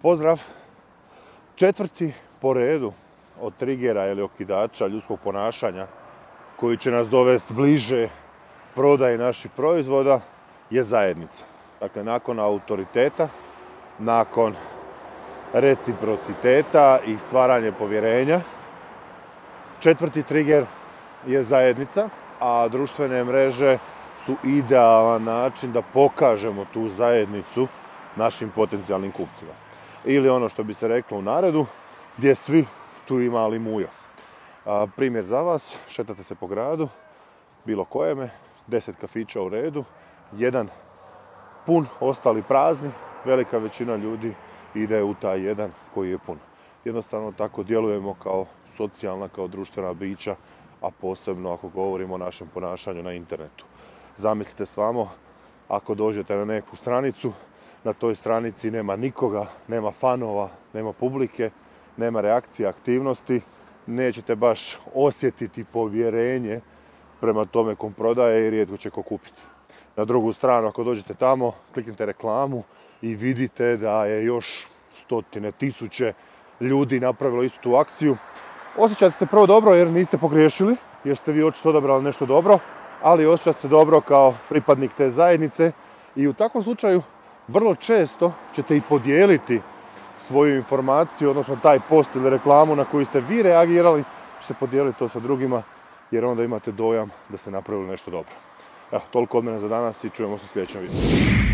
Pozdrav! Četvrti po redu od trigera ili okidača ljudskog ponašanja koji će nas dovesti bliže prodaji naših proizvoda je zajednica. Dakle, nakon autoriteta, nakon reciprociteta i stvaranje povjerenja, četvrti trigger je zajednica, a društvene mreže su idealan način da pokažemo tu zajednicu našim potencijalnim kupcima. Ili ono što bi se reklo u narodu, gdje svi tu imali mujo. Primjer za vas, šetate se po gradu, bilo kojeme, 10 kafića u redu, jedan pun, ostali prazni, velika većina ljudi ide u taj jedan koji je pun. Jednostavno tako djelujemo kao socijalna, kao društvena bića, a posebno ako govorimo o našem ponašanju na internetu. Zamislite samo, ako dođete na neku stranicu, na toj stranici nema nikoga, nema fanova, nema publike, nema reakcije, aktivnosti, nećete baš osjetiti povjerenje prema tome kom prodaje i rijetko će ko kupiti. Na drugu stranu, ako dođete tamo, kliknite reklamu i vidite da je još stotine, tisuće ljudi napravilo istu tu akciju, osjećate se prvo dobro jer niste pogriješili, jer ste vi očito odabrali nešto dobro, ali osjećate se dobro kao pripadnik te zajednice i u takvom slučaju vrlo često ćete i podijeliti svoju informaciju, odnosno taj post ili reklamu na koju ste vi reagirali, ćete podijeliti to sa drugima, jer onda imate dojam da ste napravili nešto dobro. Evo, toliko od mene za danas i čujemo se u sljedećem videu.